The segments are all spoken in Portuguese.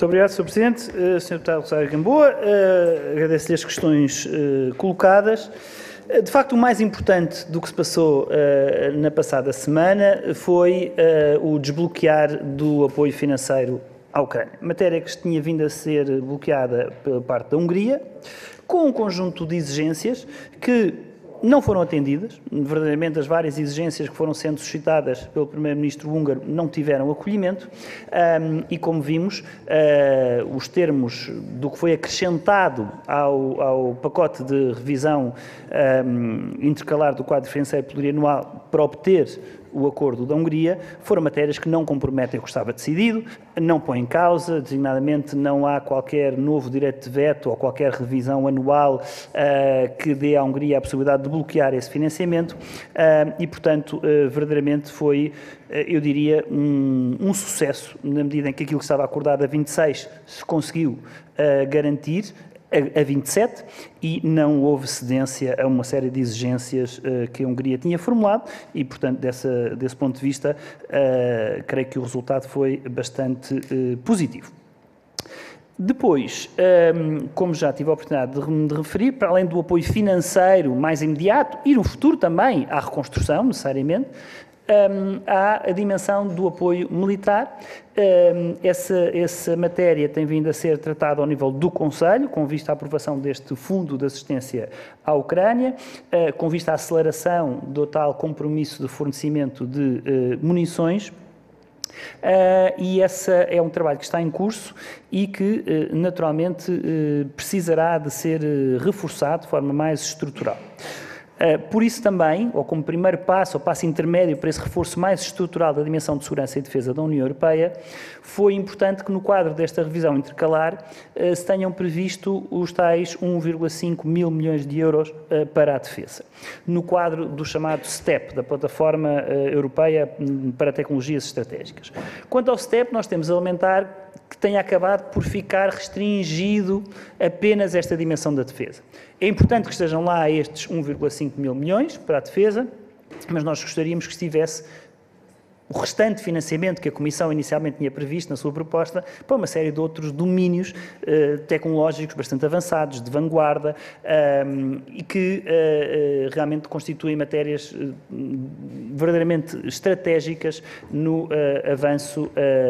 Muito obrigado, Sr. Presidente. Sr. Deputado Rosário Gamboa, agradeço-lhe as questões colocadas. De facto, o mais importante do que se passou na passada semana foi o desbloquear do apoio financeiro à Ucrânia. Matéria que tinha vindo a ser bloqueada pela parte da Hungria, com um conjunto de exigências que não foram atendidas. Verdadeiramente, as várias exigências que foram sendo suscitadas pelo Primeiro-Ministro húngaro não tiveram acolhimento e, como vimos, os termos do que foi acrescentado ao pacote de revisão intercalar do quadro financeiro plurianual para obter o acordo da Hungria, foram matérias que não comprometem o que estava decidido, não põem em causa, designadamente não há qualquer novo direito de veto ou qualquer revisão anual que dê à Hungria a possibilidade de bloquear esse financiamento e, portanto, verdadeiramente foi, eu diria, um sucesso, na medida em que aquilo que estava acordado a 26 se conseguiu garantir a 27 e não houve cedência a uma série de exigências que a Hungria tinha formulado e, portanto, desse ponto de vista, creio que o resultado foi bastante positivo. Depois, como já tive a oportunidade de referir, para além do apoio financeiro mais imediato e no futuro também à reconstrução, necessariamente, há a dimensão do apoio militar. Essa matéria tem vindo a ser tratada ao nível do Conselho, com vista à aprovação deste Fundo de Assistência à Ucrânia, com vista à aceleração do tal compromisso de fornecimento de munições. E esse é um trabalho que está em curso e que, naturalmente, precisará de ser reforçado de forma mais estrutural. Por isso também, ou como primeiro passo, ou passo intermédio para esse reforço mais estrutural da dimensão de segurança e defesa da União Europeia, foi importante que no quadro desta revisão intercalar se tenham previsto os tais 1,5 mil milhões de euros para a defesa, no quadro do chamado STEP, da Plataforma Europeia para Tecnologias Estratégicas. Quanto ao STEP, nós temos a lamentar que tenha acabado por ficar restringido apenas esta dimensão da defesa. É importante que estejam lá estes 1,5 mil milhões para a defesa, mas nós gostaríamos que estivesse o restante financiamento que a Comissão inicialmente tinha previsto na sua proposta para uma série de outros domínios tecnológicos bastante avançados, de vanguarda, e que realmente constituem matérias verdadeiramente estratégicas no avanço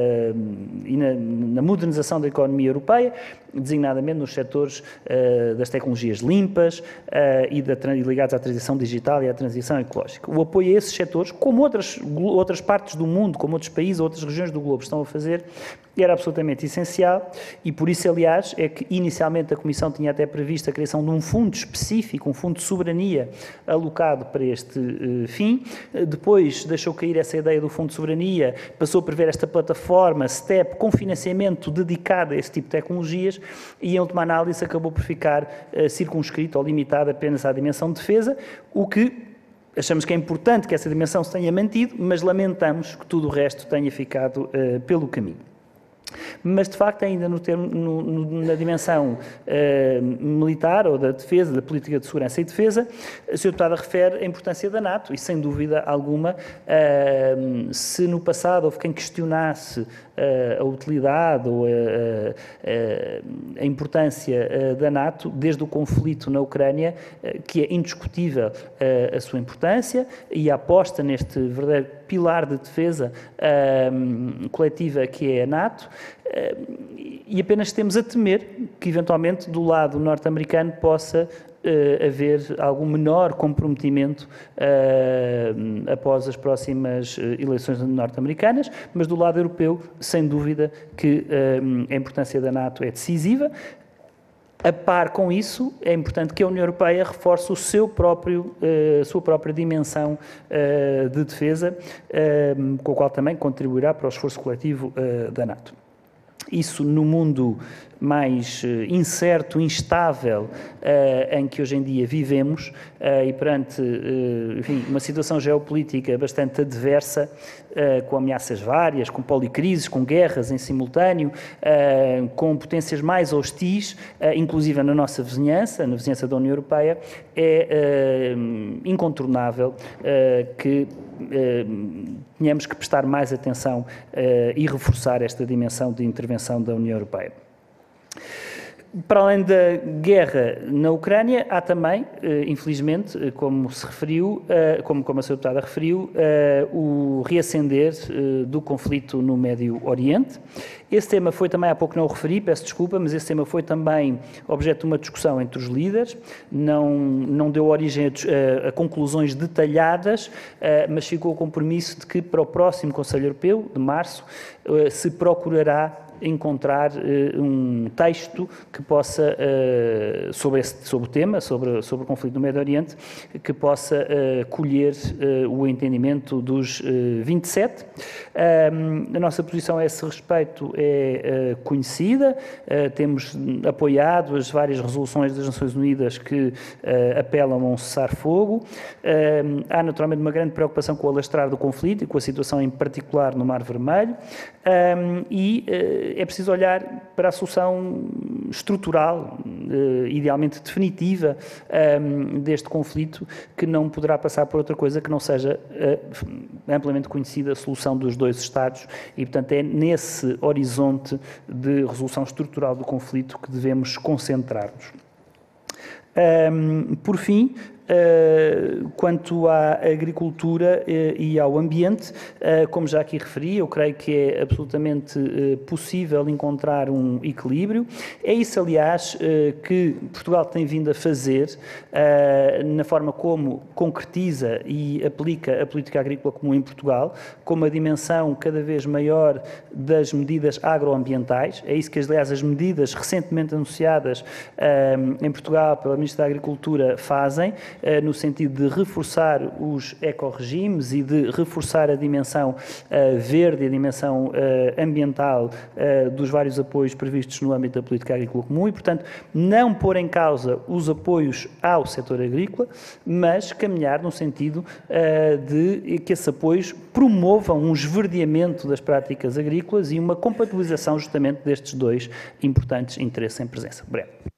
e na modernização da economia europeia, designadamente nos setores das tecnologias limpas e ligados à transição digital e à transição ecológica. O apoio a esses setores, como outras partes do mundo, como outros países, outras regiões do globo estão a fazer, era absolutamente essencial e por isso, aliás, é que inicialmente a Comissão tinha até previsto a criação de um fundo específico, um fundo de soberania alocado para este fim. Depois deixou cair essa ideia do fundo de soberania, passou a prever esta plataforma STEP com financiamento dedicado a esse tipo de tecnologias e, em última análise, acabou por ficar circunscrito ou limitado apenas à dimensão de defesa, o que achamos que é importante que essa dimensão se tenha mantido, mas lamentamos que tudo o resto tenha ficado pelo caminho. Mas, de facto, ainda na dimensão militar ou da defesa, da política de segurança e defesa, a Sra. Deputada refere a importância da NATO e, sem dúvida alguma, se no passado houve quem questionasse a utilidade ou a importância da NATO, desde o conflito na Ucrânia, que é indiscutível a sua importância e a aposta neste verdadeiro pilar de defesa coletiva que é a NATO, e apenas temos a temer que, eventualmente, do lado norte-americano possa haver algum menor comprometimento após as próximas eleições norte-americanas, mas do lado europeu, sem dúvida que a importância da NATO é decisiva. A par com isso, é importante que a União Europeia reforce a sua própria dimensão de defesa, com a qual também contribuirá para o esforço coletivo da NATO. Isso no mundo mais incerto, instável, em que hoje em dia vivemos, e perante, enfim, uma situação geopolítica bastante adversa, com ameaças várias, com policrises, com guerras em simultâneo, com potências mais hostis, inclusive na nossa vizinhança, na vizinhança da União Europeia, é incontornável que tenhamos que prestar mais atenção e reforçar esta dimensão de intervenção dimensão da União Europeia. Para além da guerra na Ucrânia, há também, infelizmente, como se referiu, como a Sra. Deputada referiu, o reacender do conflito no Médio Oriente. Esse tema foi também, há pouco não o referi, peço desculpa, mas esse tema foi também objeto de uma discussão entre os líderes, não deu origem a conclusões detalhadas, mas ficou o compromisso de que para o próximo Conselho Europeu, de março, se procurará encontrar um texto que possa, sobre o tema, sobre o conflito no Médio Oriente, que possa colher o entendimento dos 27. A nossa posição a esse respeito é conhecida, temos apoiado as várias resoluções das Nações Unidas que apelam a um cessar-fogo. Há naturalmente uma grande preocupação com o alastrar do conflito e com a situação em particular no Mar Vermelho, e é preciso olhar para a solução estrutural, idealmente definitiva, deste conflito, que não poderá passar por outra coisa que não seja a amplamente conhecida solução dos dois Estados, e, portanto, é nesse horizonte de resolução estrutural do conflito que devemos concentrar-nos. Por fim, quanto à agricultura e ao ambiente, como já aqui referi, eu creio que é absolutamente possível encontrar um equilíbrio. É isso, aliás, que Portugal tem vindo a fazer na forma como concretiza e aplica a política agrícola comum em Portugal, com uma dimensão cada vez maior das medidas agroambientais. É isso que, aliás, as medidas recentemente anunciadas em Portugal pela Ministra da Agricultura fazem, no sentido de reforçar os ecorregimes e de reforçar a dimensão verde e a dimensão ambiental dos vários apoios previstos no âmbito da política agrícola comum e, portanto, não pôr em causa os apoios ao setor agrícola, mas caminhar no sentido de que esses apoios promovam um esverdeamento das práticas agrícolas e uma compatibilização justamente destes dois importantes interesses em presença. Obrigado.